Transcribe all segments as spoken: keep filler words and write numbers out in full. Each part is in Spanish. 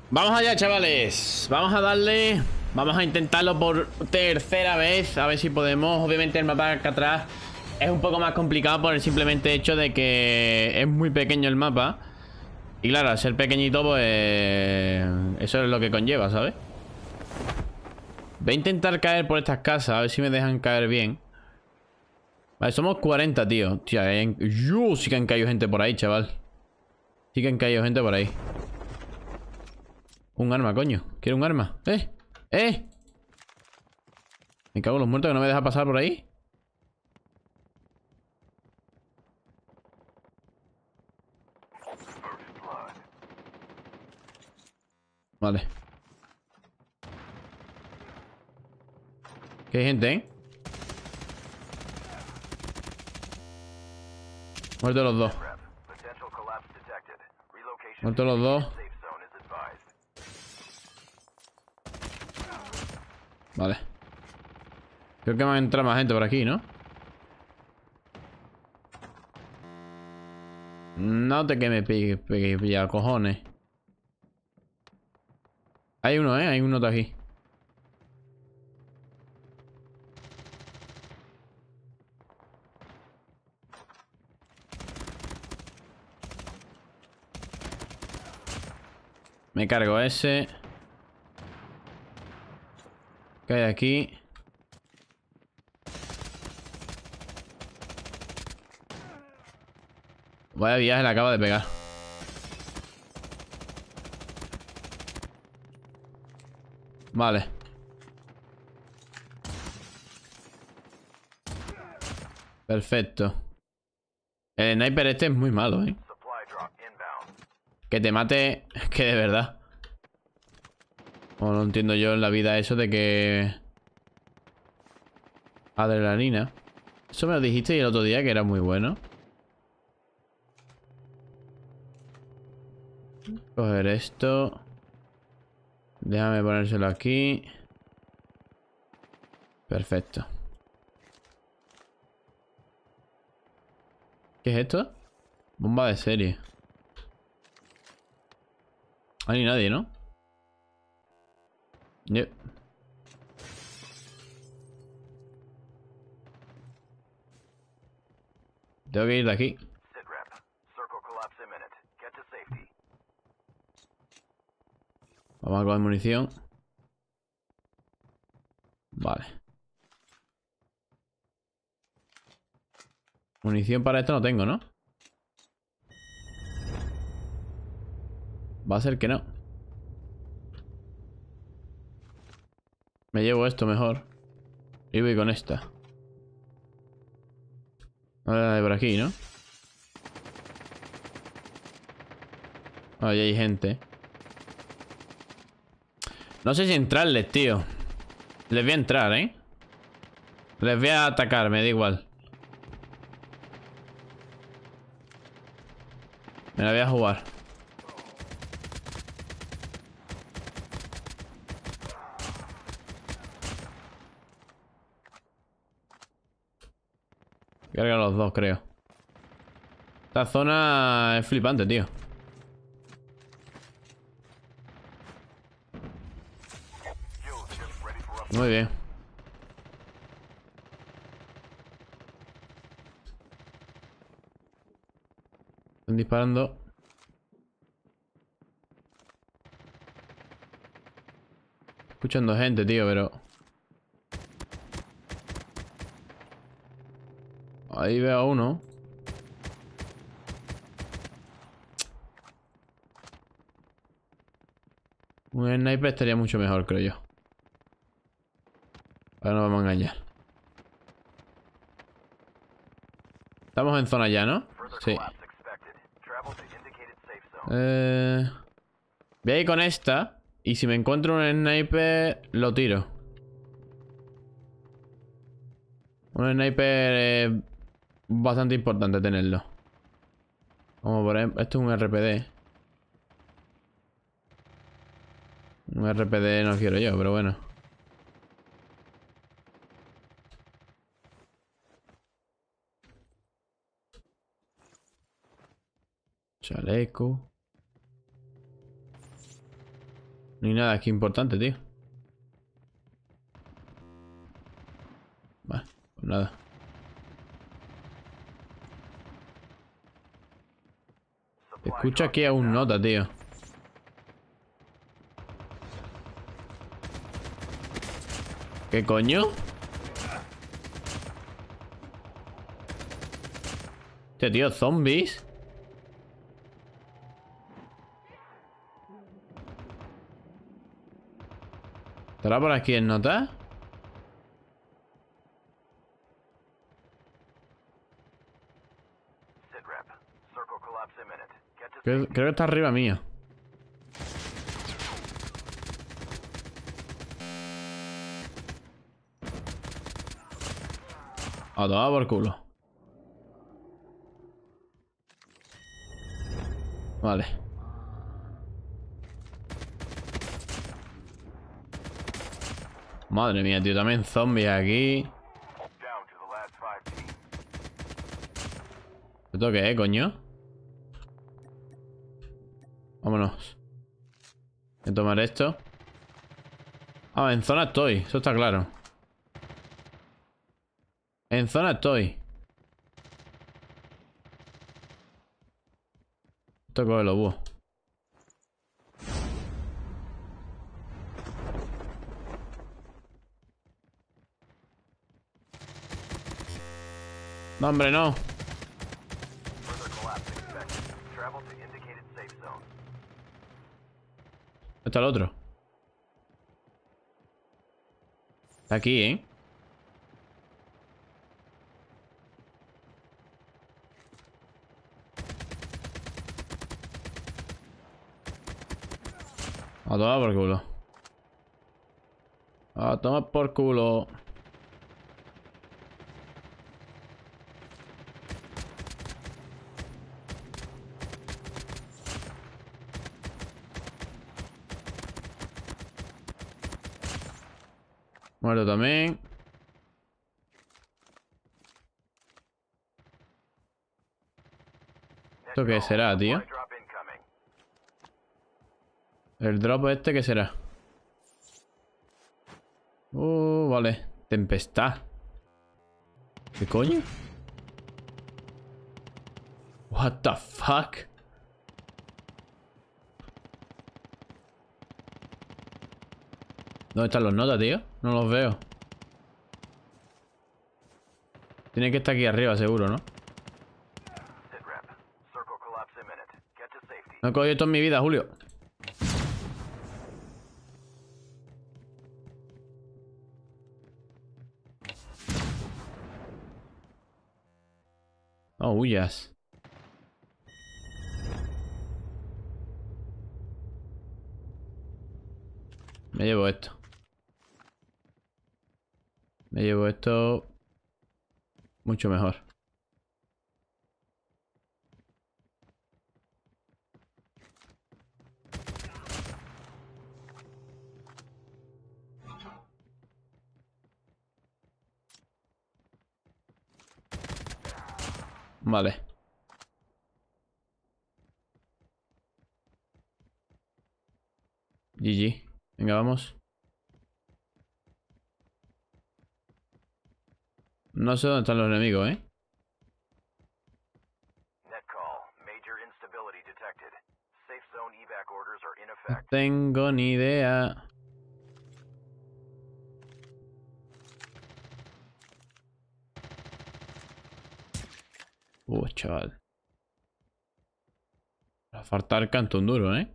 Vamos allá, chavales. Vamos a darle. Vamos a intentarlo por tercera vez. A ver si podemos. Obviamente el mapa acá atrás es un poco más complicado por el simplemente hecho de que es muy pequeño el mapa. Y claro, al ser pequeñito, pues eso es lo que conlleva, ¿sabes? Voy a intentar caer por estas casas. A ver si me dejan caer bien. Vale, somos cuarenta, tío. Tía, eh. Yo, sí que han caído gente por ahí, chaval. Sí que han caído gente por ahí. Un arma, coño. Quiero un arma. ¡Eh! ¡Eh! Me cago en los muertos que no me deja pasar por ahí. Vale. Que hay gente, ¿eh? Muertos los dos. Muertos los dos. Vale. Creo que va a entrar más gente por aquí, ¿no? No te que me pique, pique, pilla, cojones. Hay uno, ¿eh? Hay uno de aquí. Me cargo ese. ¿Qué hay aquí? Vaya viaje le acaba de pegar. Vale. Perfecto. El sniper este es muy malo, ¿eh? Que te mate. Es que de verdad. O no entiendo yo en la vida eso de que... Adrenalina. Eso me lo dijiste el otro día que era muy bueno. Coger esto. Déjame ponérselo aquí. Perfecto. ¿Qué es esto? Bomba de serie. No hay nadie, ¿no? Yep. Tengo que ir de aquí. Vamos a coger munición. Vale. Munición para esto no tengo, ¿no? Va a ser que no. Me llevo esto mejor. Y voy con esta. No hay nadie por aquí, ¿no? Ahí hay gente. No sé si entrarles, tío. Les voy a entrar, ¿eh? Les voy a atacar, me da igual. Me la voy a jugar. Carga los dos, creo. Esta zona es flipante, tío. Muy bien. Están disparando. Escuchando gente, tío, pero... Ahí veo a uno. Un sniper estaría mucho mejor, creo yo. Ahora no vamos a engañar. Estamos en zona ya, ¿no? Sí. Eh... Voy a ir con esta. Y si me encuentro un sniper, lo tiro. Un sniper es bastante importante tenerlo. Como por ejemplo, esto es un R P D. Un R P D no quiero yo, pero bueno. Chaleco. No hay nada aquí importante, tío. Vale, pues nada. Escucha aquí a un nota, tío. ¿Qué coño? Este tío, zombies. ¿Estará por aquí el nota? Creo, creo que está arriba mío. A tomar por culo. Vale. Madre mía, tío. También zombies aquí. ¿Esto qué es, coño? Vámonos. Voy a tomar esto. Ah, en zona estoy. Eso está claro. En zona estoy. Esto coge los búhos. No, hombre, no. ¿Dónde está el otro? Está aquí, ¿eh? A tomar por culo. A tomar por culo. Muerto también. ¿Esto qué será, tío? El drop este, ¿qué será? Uh, vale. Tempestad. ¿Qué coño? What the fuck? ¿Dónde están los notas, tío? No los veo. Tiene que estar aquí arriba, seguro, ¿no? No he cogido esto en mi vida, Julio. No huyas. Me llevo esto. Me llevo esto mucho mejor. Vale. G G. Venga, vamos. No sé dónde están los enemigos, ¿eh? No tengo ni idea. Uh, chaval. Va a faltar canto un duro, ¿eh?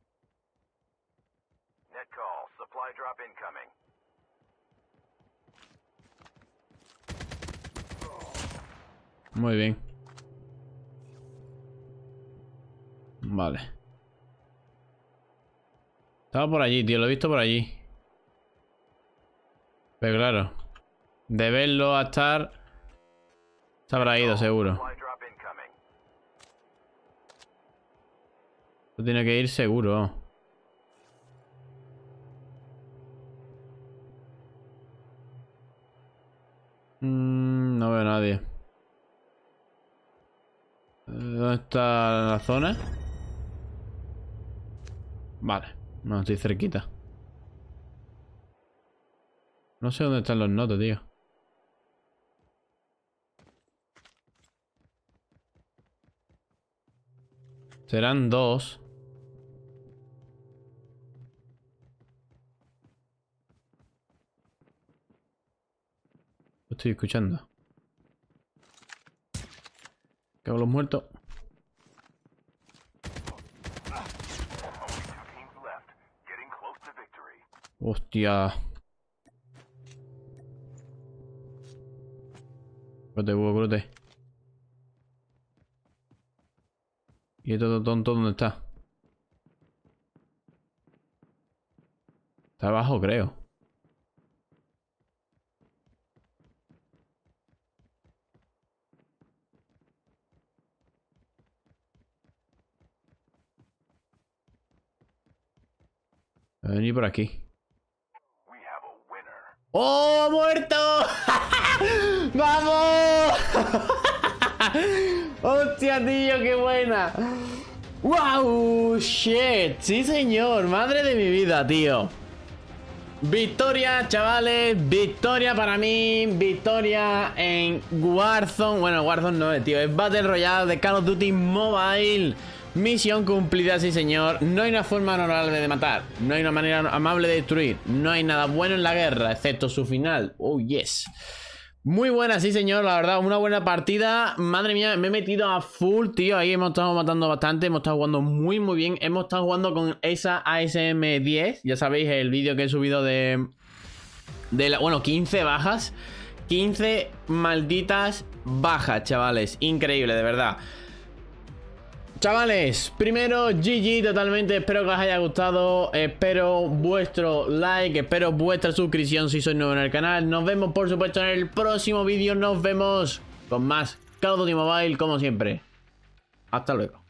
Muy bien. Vale. Estaba por allí, tío. Lo he visto por allí. Pero claro. De verlo a estar... Se habrá ido, seguro. Esto tiene que ir seguro. Mm, no veo a nadie. ¿Dónde está la zona? Vale. No, estoy cerquita. No sé dónde están los notos, tío. Serán dos. Lo estoy escuchando. Cago los muertos. Hostia. Brote, huevo, brote. ¿Y este tonto dónde está? Está abajo, creo. Va a venir por aquí. ¡Oh, muerto! ¡Vamos! ¡Hostia, tío, qué buena! ¡Wow! ¡Shit! ¡Sí, señor! ¡Madre de mi vida, tío! Victoria, chavales. Victoria para mí. Victoria en Warzone. Bueno, Warzone no es, tío. Es Battle Royale de Call of Duty Mobile. Misión cumplida, sí señor. No hay una forma honorable de matar. No hay una manera amable de destruir. No hay nada bueno en la guerra, excepto su final. Oh, yes. Muy buena, sí señor, la verdad. Una buena partida. Madre mía, me he metido a full, tío. Ahí hemos estado matando bastante. Hemos estado jugando muy, muy bien. Hemos estado jugando con esa A S M diez. Ya sabéis el vídeo que he subido de... de la, bueno, quince bajas. quince malditas bajas, chavales. Increíble, de verdad. Chavales, primero G G totalmente, espero que os haya gustado, espero vuestro like, espero vuestra suscripción si sois nuevo en el canal. Nos vemos por supuesto en el próximo vídeo, nos vemos con más Call of Duty Mobile como siempre. Hasta luego.